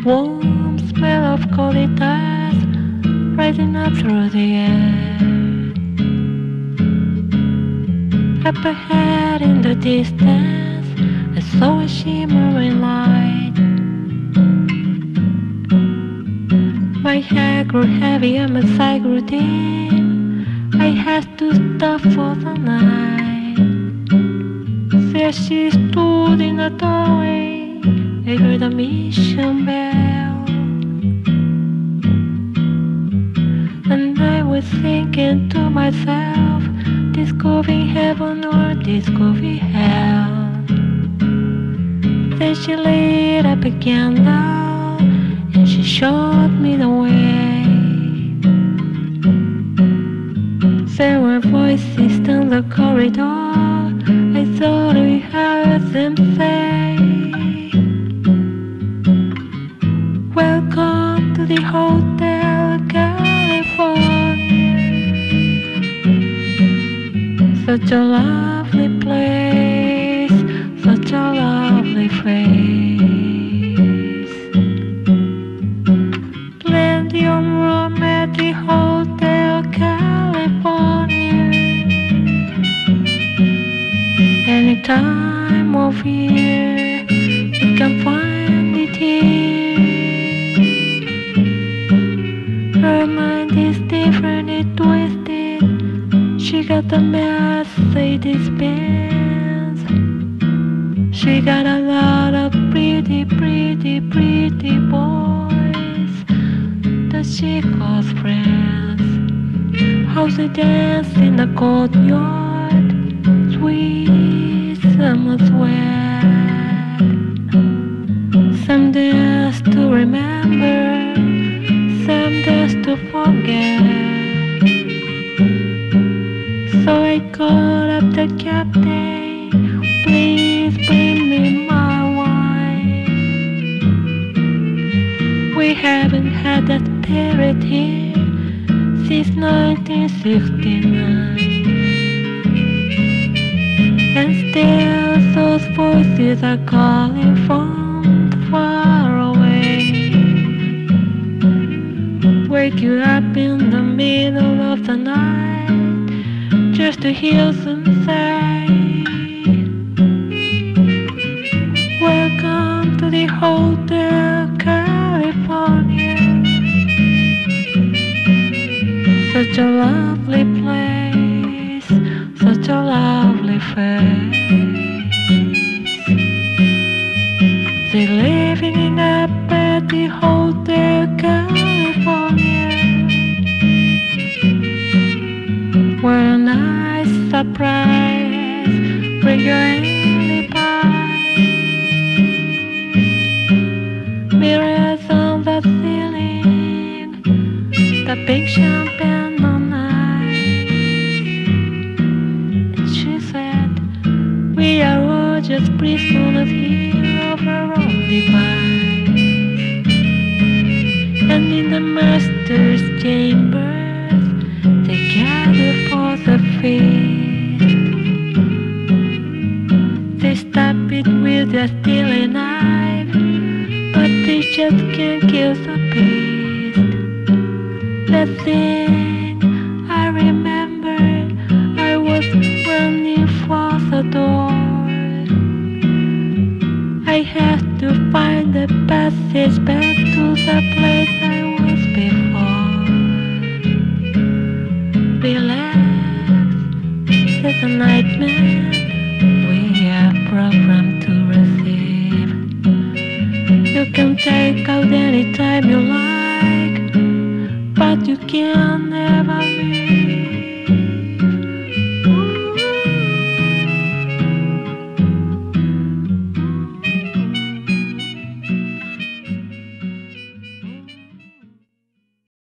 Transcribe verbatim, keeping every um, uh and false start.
warm smell of colitas rising up through the air. Up ahead in the distance, I saw a shimmering light. My head grew heavy and my sight grew dim. I had to stop for the night. There she stood in the doorway. I heard a mission bell, and I was thinking to myself, discovering heaven or discovering hell. Then she lit up a candle and she showed me the way. There were voices down the corridor. I thought we heard them say, welcome to the Hotel California. Such a lovely place, such a lovely face. Plenty of room at the Hotel California. Any time of year, you can find it here. Her mind is differently twisted. She got the Mercedes Benz. She got a lot of pretty, pretty, pretty boys that she calls friends. How they dance in the courtyard, sweet summer sweat. Some dance to remember, some dance to forget. So I called up the captain, please bring me my wine. We haven't had that spirit here since nineteen sixty-nine. And still those voices are calling from far away. Wake you up in the middle of the night just to hear them say, welcome to the Hotel California. Such a lovely place, such a lovely face. They living in up at the Hotel California. What a nice surprise, bring your alibi. Mirrors on the ceiling, the big champagne on ice. And she said, we are all just prisoners here of our own device. And in the master's chambers, they gather for the feast. They stab it with their stealing knife, but they just can't kill the beast. The thing I remember, I was running for the door. I had to find the passage back to the place I was before. Relax, it's a nightmare we are programmed to receive. You can take out any time you like, but you can never leave.